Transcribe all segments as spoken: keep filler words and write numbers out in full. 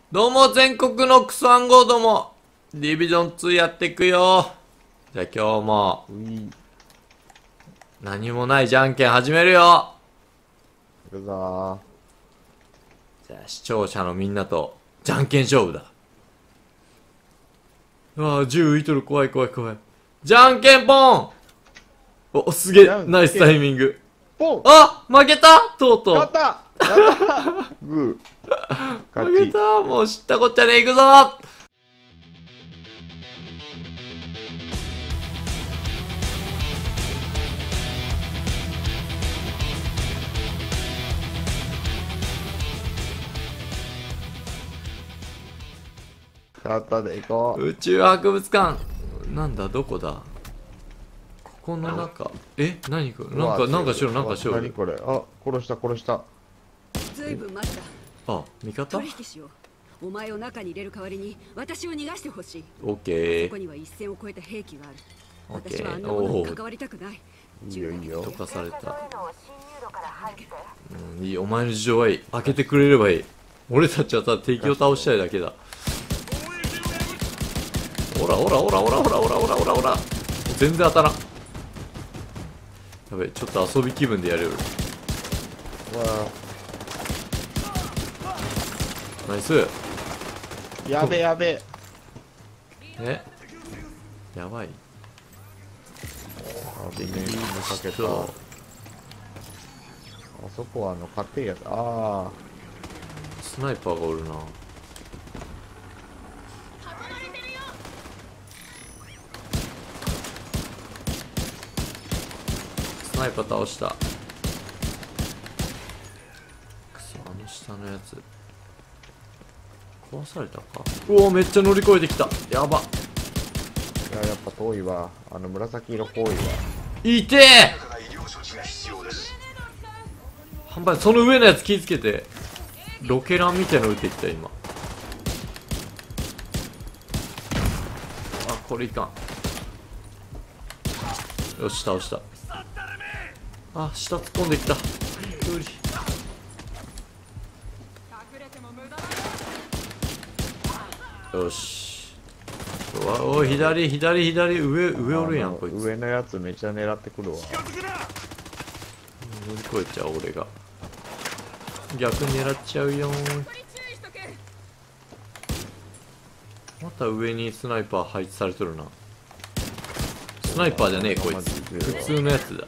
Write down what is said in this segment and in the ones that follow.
どうも全国のクソ暗号ども、ディビジョンツーやっていくよ。じゃあ今日もうい。 何もないじゃんけん始めるよ。 行くぞじゃあ視聴者のみんなとじゃんけん勝負だ。ああ、銃浮いとる。怖い怖い怖い。じゃんけんポン。お、すげえ。ナイスタイミング。 ー。ポン。 あ、負けたとうとう。 勝った。やったグー。勝ち。 負けた。もう知ったこっちゃねえ。行くぞ。 勝ったで行こう。 宇宙博物館。なんだ、どこだ。ここの中。え、何これ。なんか、なんかしろ、なんかしろ。 何これ。あ、殺した殺した。 ずいぶん待った。 あ、味方。 取引しよう。お前を中に入れる代わりに私を逃がしてほしい。 オッケー。 そこには一線を越えた兵器がある。 オッケー。 私はあんなものに関わりたくない。 いいよいいよ。 溶かされた。うん、いい。お前の事情はいい。開けてくれればいい。俺たちはただ敵を倒したいだけだ。おらおらおらおらおらおらおらおらおら。全然当たらん。やべ、ちょっと遊び気分でやるよ。 わナイス。 あ。やべやべ。 え、やばい。 あ、できるのかけた。あそこはあの家庭やつ。ああ。 スナイパーがおるな。スナイパー倒した。くそ、あの下のやつ壊されたか。うお、めっちゃ乗り越えてきた。やば。 いや、やっぱ遠いわ。あの紫色遠いわ。 いてえ。半端ない。その上のやつ気ぃつけて。ロケランみたいの撃ってきた今。あ、これいかん。よし、倒した。あ、下突っ込んできた。無理。よし。おおい、左左左。上上おるやんこいつ。 上のやつめっちゃ狙ってくるわ。 乗り越えちゃう俺が。逆に狙っちゃうよー。また上にスナイパー配置されとるな。スナイパーじゃねえこいつ。普通のやつだ。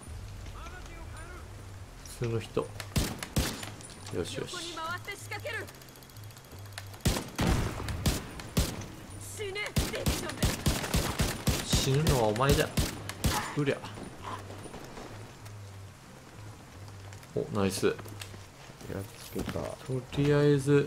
普通の人。よしよし。死ぬのはお前だ。うりゃ。お、ナイス。 やっつけた。 とりあえず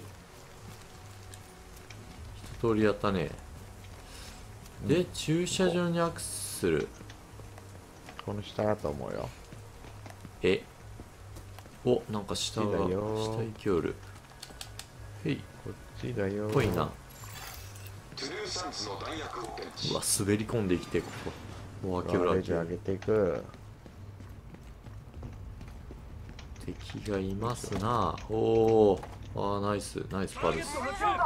一通りやったね。で、駐車場にアクセスする。 この下だと思うよ。 え、お、なんか下がこっちだよ下行きおる。へい、 こっちだよ。 ぽいな。うわ、滑り込んできて、ここもう開けある開ける。 れじゃあげていく。 敵がいますな。おお、あー、ナイスナイスパルス。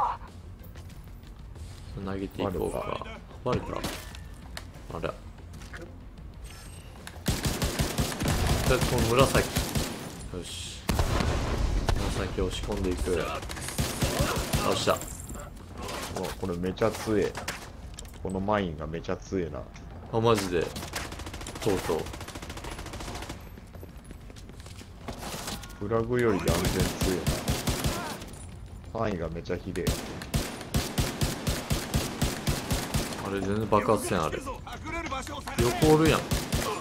投げていこうか。バレた。あら、とりあえずこの紫。よし、紫押し込んでいく。倒した。 うわこれめちゃ強え。このマインがめちゃ強えな。 あ、マジでとうとう。 フラグより断然強えな。範囲がめちゃひでえ。 あれ全然爆発せん。あれ横おるやん。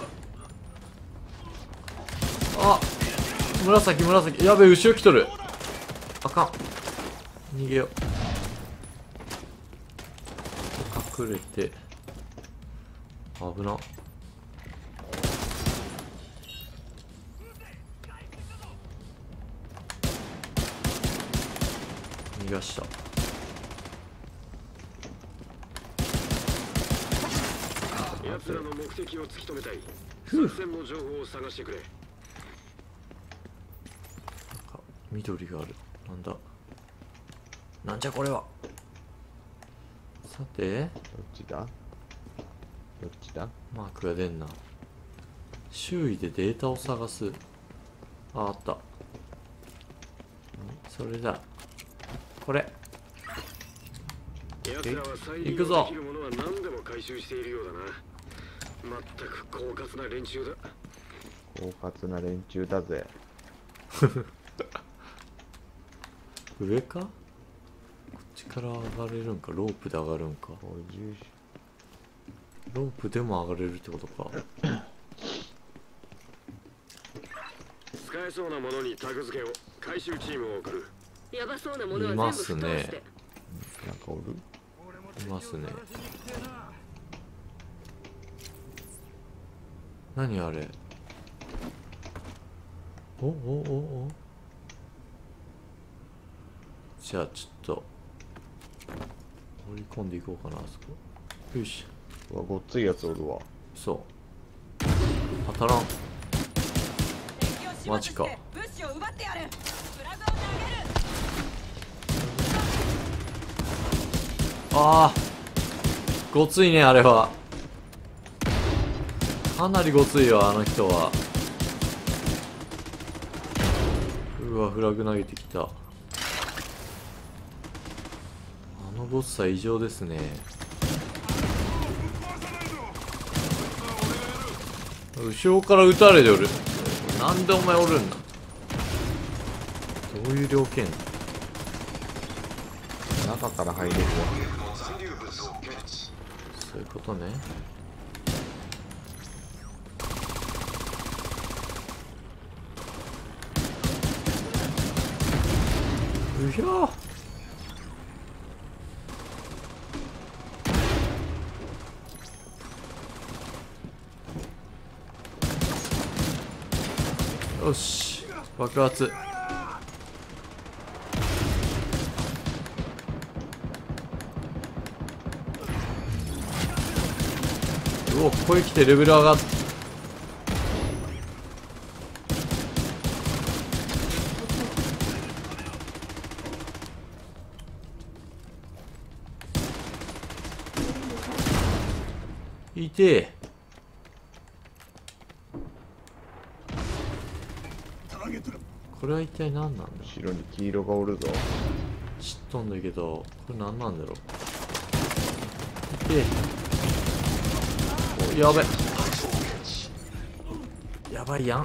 あ、紫紫。やべえ、後ろ来とる。あかん、逃げよう。隠れて。危な。逃がした。 奴らの目的を突き止めたい。作戦の情報を探してくれ。 緑がある。なんだ。 なんじゃこれは。さてどっちだどっちだ。 マークが出んな。周囲でデータを探す。あ、あった。それだ。これ。 奴らは再利用できるものは何でも回収しているようだな。まったく狡猾な連中だ。 狡猾な連中だぜ。 上か？こっちから上がれるんか。ロープで上がるんか。 ごじゅうロープでも上がれるってことか。 使えそうなものにタグ付けを。回収チームを送る。 やばそうなものいはます全部吹っ飛ばしねて。 なんかおる。 いますね。何あれ。おおおお。じゃあちょっと乗り込んでいこうかな。あそこ。よし。 うわ、ごっついやつおるわ。 そう当たらん。マジか。 物資を奪ってやる。フラグを投げる。 ああごついね。あれはかなりごついよ、あの人は。うわ、フラグ投げてきた。あのごつさ異常ですね。後ろから撃たれておる。なんでお前おるんだ。どういう条件。 中から入れるわ。 そういうことね。うひゃー。よし爆発。うお、ここへ来てレベル上がっ。いてえ。これは一体何なんだ。 後ろに黄色がおるぞ。 知っとんだけど、これ何なんだろう。いてえ。お、やべ。やばいやん。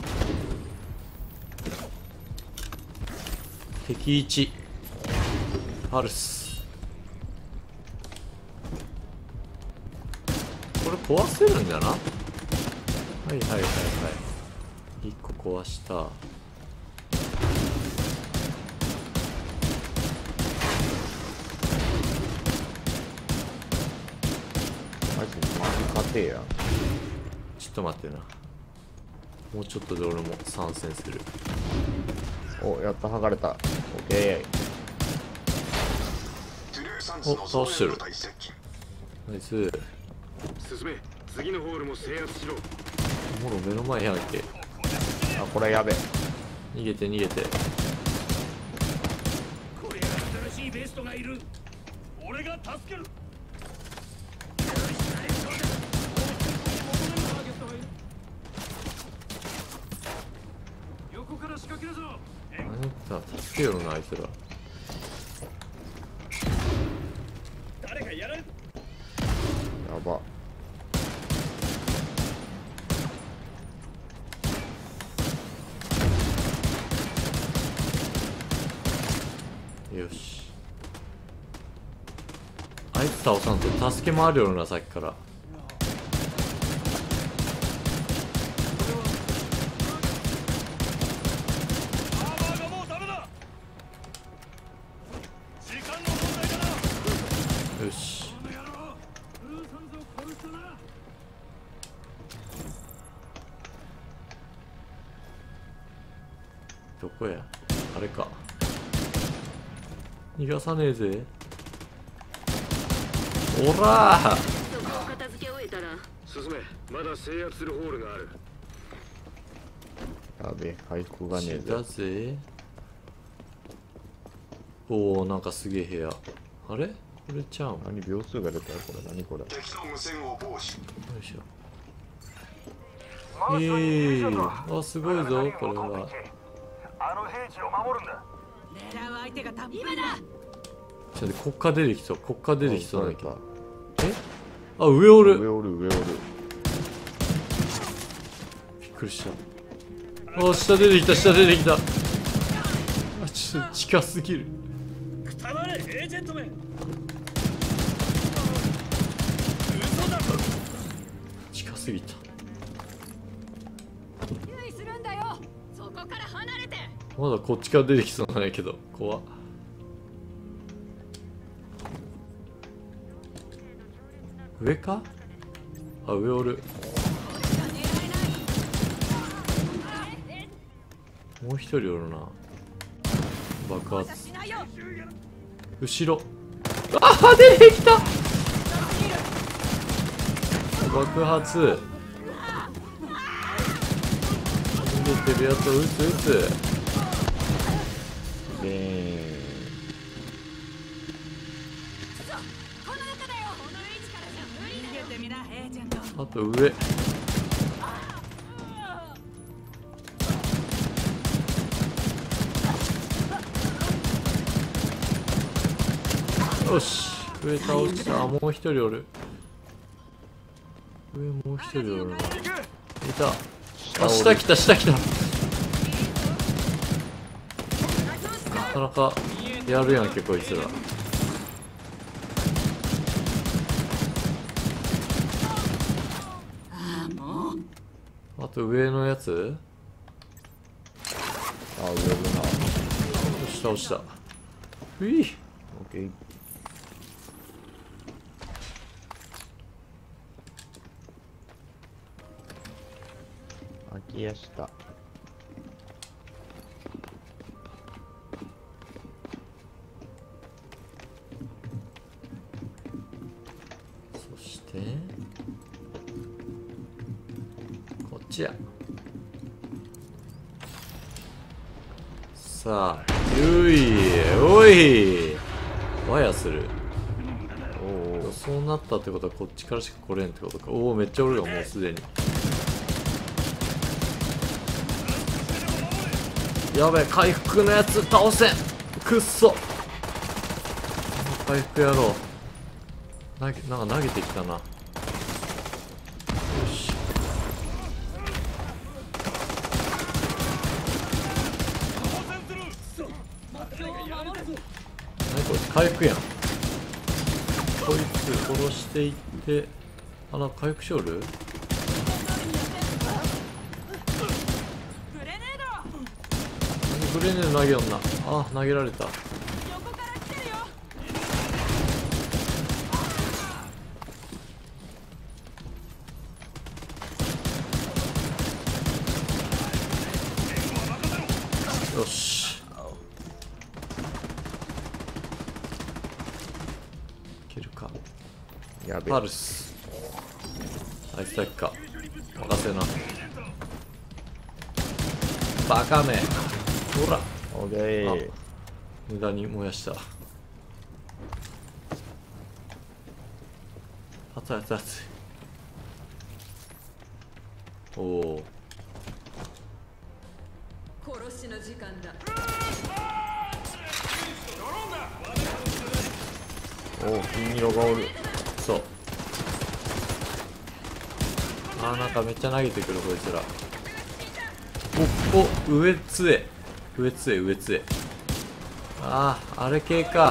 敵いちパルス。これ壊せるんだな。はいはいはいはい。いっこ壊した。 マジマジ勝てや。 ちょっと待ってな。もうちょっとで俺も参戦する。 お、やっと剥がれた。オッケお、倒してる。ナイス。 進め。次のホールも制圧しろ。 もろ目の前やんけ。 ー。あ、これやべ。 逃げて逃げて。 これが新しいベーストがいる。俺が助ける。横から仕掛けるぞ。 あの人は助けよるな、あいつら。 誰かやられた。 やば。 よし。あいつ倒さんと助け回るよるな、さっきから。よし。どこや。あれか。逃がさねえぜ。おらー。 そこを片付け終えたら進め。まだ制圧するホールがある。 やべ、回復がねえだぜ。 ぜ。 おお、なんかすげえ部屋。あれこれちゃうん。よ何秒数が出たよこれ。何これ。 敵と無線を防止。 いしょ。えー、あ、すごいぞ、これは。 あの兵士を守るんだ。 狙う相手がた今だ。 ちょっと国家出てきそう、国家出てきそうだけあど。えあ、上おる。 上おる上おる。 びっくりした。あ、下出てきた、下出てきた。あ、ちょっと近すぎる。 くたばれエージェントめ。 近すぎた。 注意するんだよ。そこから離れて。 まだこっちから出てきそうなんやけど、怖っ。上か。あ、上おる。もう一人おるな。爆発。後ろ。ああ、出てきた。爆発。逃げてるやつを撃つ撃つ。 でーん。 この中だよ。この位置からじゃ無理だよ。逃げてみな、エージェント。 あと上。よし、上倒した。あ、もう一人おる。上もう一人おるな。いた。あ、下来た、下来た。なかなかやるやんけ、こいつら。 ああ、もう。 あと上のやつ。 あ、上だな。 よし、倒した。うい。 オッケー。空き家した。 そしてこっちや。さあ、ゆいおいわやする。 おお。 そうなったってことはこっちからしか来れんってことか。おお、めっちゃおるがもうすでに。やべえ、回復のやつ倒せん。くっそ。回復やろう。投げなんか投げてきたな。よし。何こいつ回復やん。こいつ殺していって。あ、なんか回復しおる。グレネード投げよんな。あ、投げられた。よし。いけるか。 やべえ。 パルス。あいつだけか。任せな。バカめ。ほら。 オッケー。 無駄に燃やした。熱い熱い熱い。おお。 殺しの時間だ。 おお、金色がおる。 そう。あー、なんかめっちゃ投げてくるこいつら。おお、上つえ上つえ上つえ。ああ、あれ系か。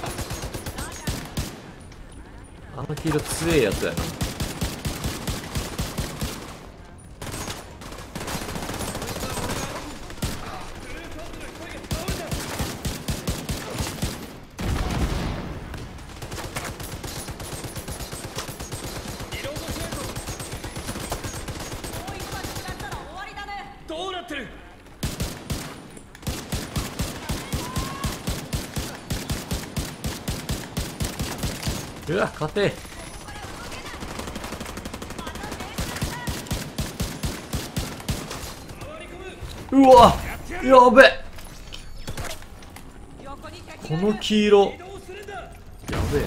あの黄色つえやつやな。 どうなってる。 うわ、勝て。うわ、やべ。ここの黄色やべえな。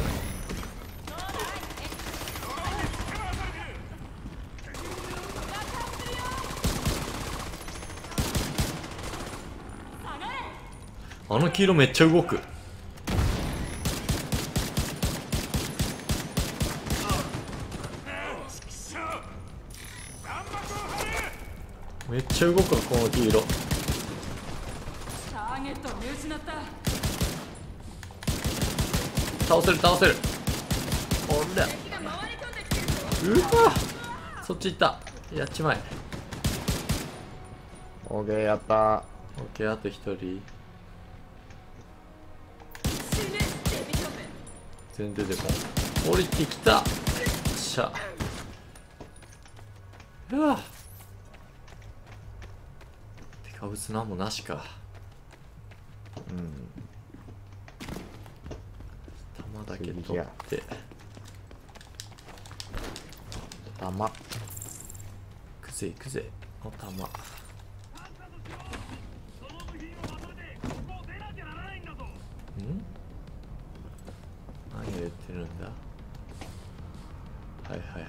あの黄色めっちゃ動く。めっちゃ動くわこの黄色。 ターゲットを見失った。 倒せる倒せる。おら敵が回り込んできてるぞ。 うわそっち行った。やっちまえ。 オーケーやった。 オッケーあと一人。 死ねデビトメ。 全然出てこん。降りてきた。よっしゃ。うわてかぶつなんもなしか。 うん弾だけ取って弾くぜいくぜの弾。 その部品をまとめてここを出なきゃならないんだぞ。 ん何を言ってるんだ。はいはいはいはい。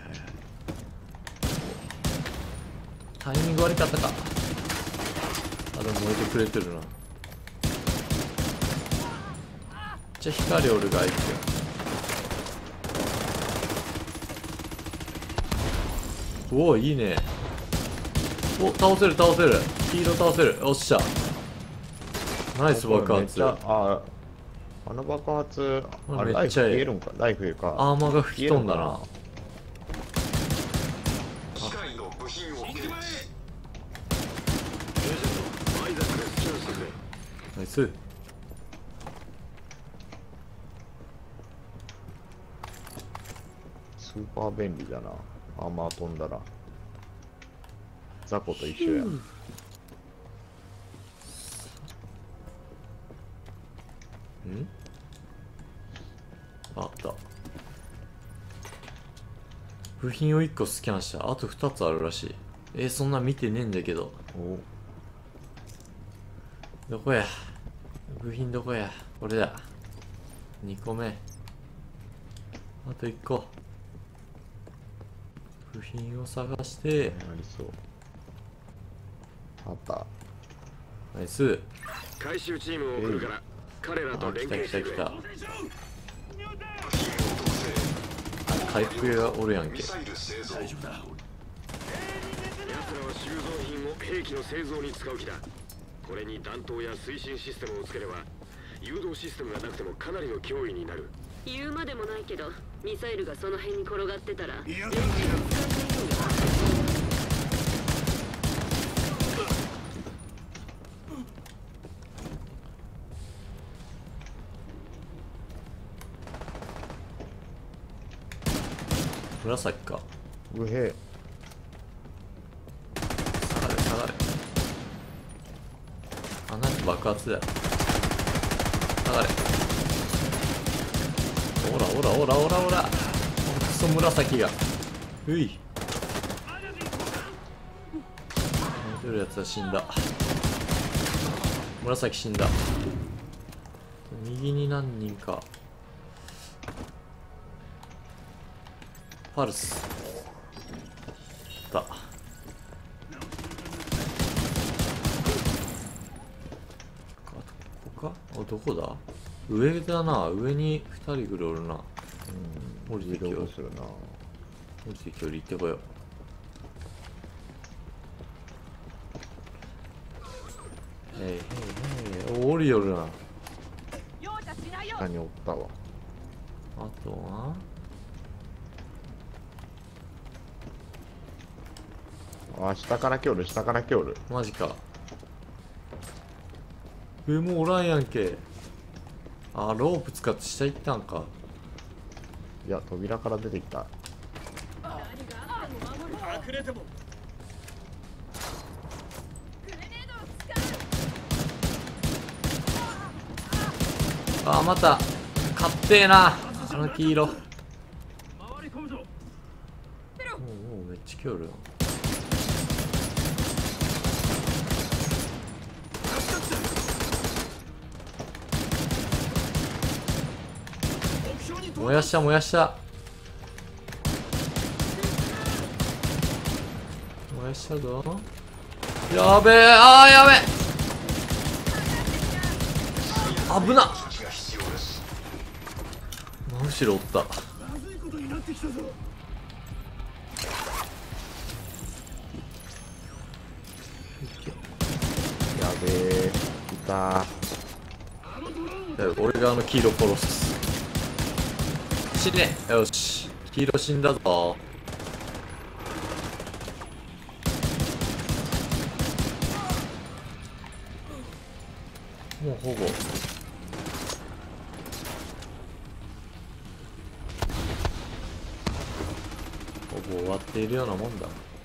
タイミング悪かったか。あ、でも燃えてくれてるな。じゃあ光おるがいいっすよ。おおいいね。お倒せる倒せる。黄色倒せる。おっしゃナイス爆めっちゃ発。 ああの爆発あれライフめっちゃええ増えるんか。ライフ増えるか。 アーマーが吹き飛んだな。 機械の部品を死んじまえ。 アイザックでスキャンしてくれ。 ナイス。 スーパー便利だな。アーマー飛んだら雑魚と一緒や。 んあった部品をいっこスキャンした。あとふたつあるらしい。えー、そんな見てねえんだけど。 おどこや部品どこや。これだ。にこめ。あといっこ。部品を探してありそう。あった。 ナイス。 回収チームを送るから彼らとあ、 連来た携してくれ。 来た来た。回復がおるやんけ。 大丈夫だ。 奴らは収蔵品を兵器の製造に使う気だ。これに弾頭や推進システムをつければ誘導システムがなくてもかなりの脅威になる。 言うまでもないけどミサイルがその辺に転がってたらいや紫か。 うへ下がれ下がれ。あ、なんか爆発だよ。下がれ。オラオラオラオラオラ。クソ紫が。うい。出るやつは死んだ。紫死んだ。右に何人か。パルス。だ。ここか？あ、どこだ？上だな。上にふたりぐらいおるな。 うん降りてきようどうするな。 降りてきよう。行ってこよう。へいへいへい。お、降りよるな。 容赦しないよ。 下におったわ。 あとはあ、下から来おる、下から来おる。 マジか。上もおらんやんけ。あ、ロープ使って下行ったんか。 いや、扉から出てきた。 隠れてもグレネードを使う。 あ、またかってえな。あの黄色。おう回り込むぞ。 おう、めっちゃ来よるよ。 燃やした燃やした。燃やしたぞ。やべえ、あーやべえ、危なっ。真後ろおった。 まずいことになってきたぞ。 やべえ、いた。 俺があの黄色殺す。死ね。よし、黄色死んだぞ。もうほぼほぼ終わっているようなもんだ。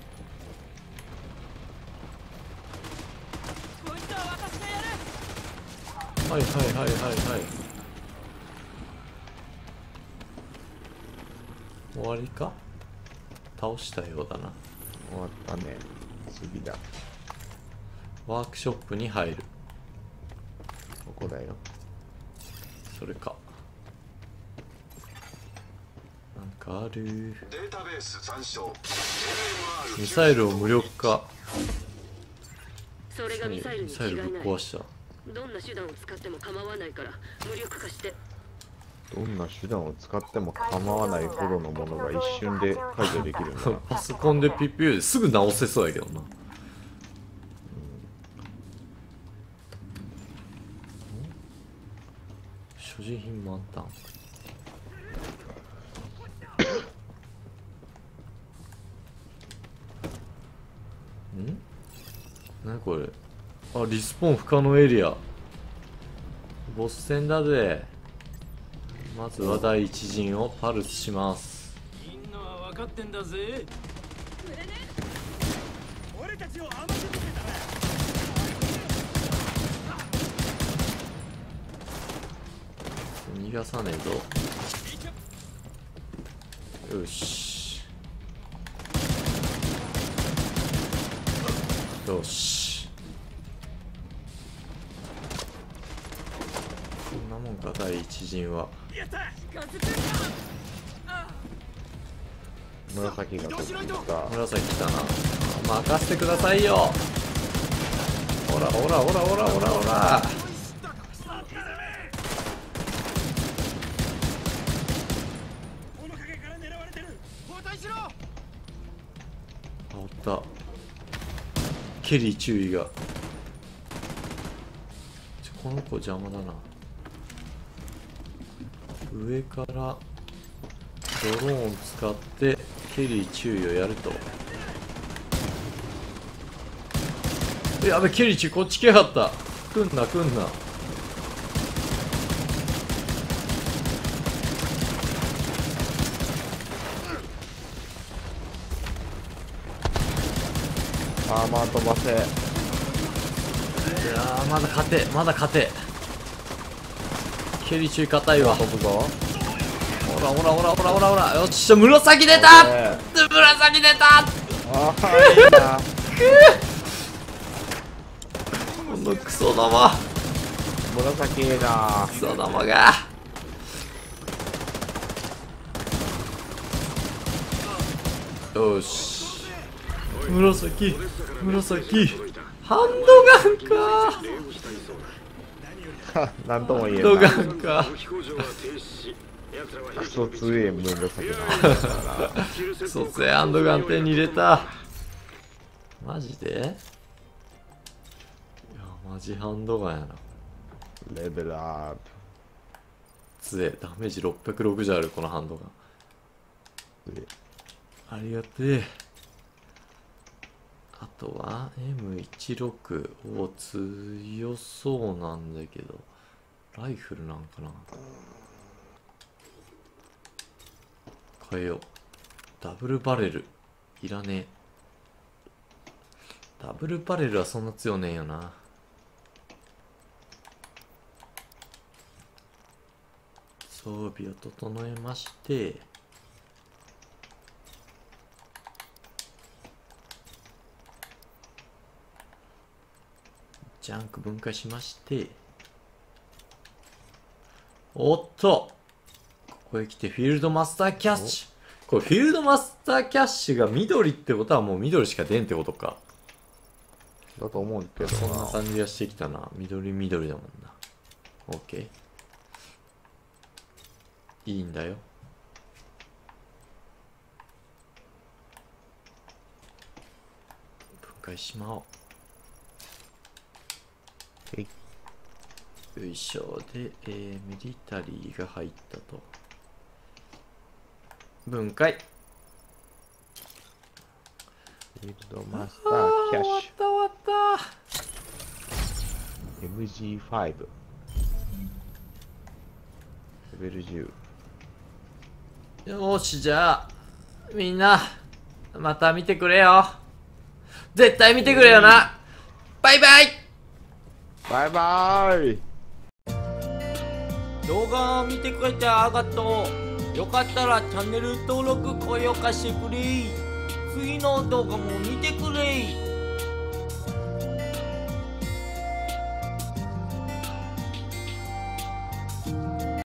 こいつは私がやる。 はいはいはいはいはい。終わりか。倒したようだな。 終わったね。次だ。 ワークショップに入る。 ここだよ。 それか。なんかある。 データベース参照。 ミサイルを無力化。 それがミサイルミサイルに違いない。 ぶっ壊した。 どんな手段を使っても構わないから無力化して。 どんな手段を使っても構わないほどのものが一瞬で解除できるんだな。 パソコンでピッピューですぐ直せそうやけどな。所持品満タン。ん？なにこれ。あ、リスポーン不可能エリア。ボス戦だぜ。まずは第一陣をパルスします。 みんなは分かってんだぜ。俺たちを甘く見てたな。 逃がさねえぞ。よしよし、こんなもんか第一陣は。 やった。 紫が飛んできた。 紫来たな。任せてくださいよ。ほらほらほらほらほらほら。あ、おった。ケリー注意が。ちょこの子邪魔だな。上からドローン使ってケリー注意をやると。やべ、ケリー注意こっち来やがった。来んな来んな。 アーマー飛ばせ。 いやー、まだ勝てまだ勝て。ケリー注意硬いわ。 飛ぶぞ。 ほらほらほらほらほらほら。よっしゃ、紫出た。紫出た。 ああ、いいな。 このクソ玉紫いいな。 クソ玉が。よし、紫紫ハンドガンか。 なんとも言えハンドガんな。 ンか。 クソ強え紫な。 クソ強いハンドガン手に入れた。マジで。いやマジハンドガンやな。 レベルアッ強え。ダメージろっぴゃくろくじゅうあるこのハンドガン。 プ。 ありがてえ。あとは エムじゅうろく を強そうなんだけど、ライフルなんかな。変えよう。ダブルバレルいらねえ。ダブルバレルはそんな強ねえよな。装備を整えまして、ジャンク分解しまして、おっと、 こへ来てフィールドマスターキャッシュ。これフィールドマスターキャッシュが緑ってことはもう緑しか出んってことか。 だと思うけどそんなな。 感じがしてきたな。緑緑だもんな。オッケー。いいんだよ。分解しまおう。 えいよいしょ。で、えー、ミリタリーが入ったと。分解。 フィールドマスターキャッシ終わった終わったュ エムジーファイブ レベルじゅう。 よーし、じゃあみんなまた見てくれよ。絶対見てくれよな。バイバイ。 バイバーイ。 動画を見てくれてありがとう。よかったらチャンネル登録高評価してくれ。次の動画も見てくれ。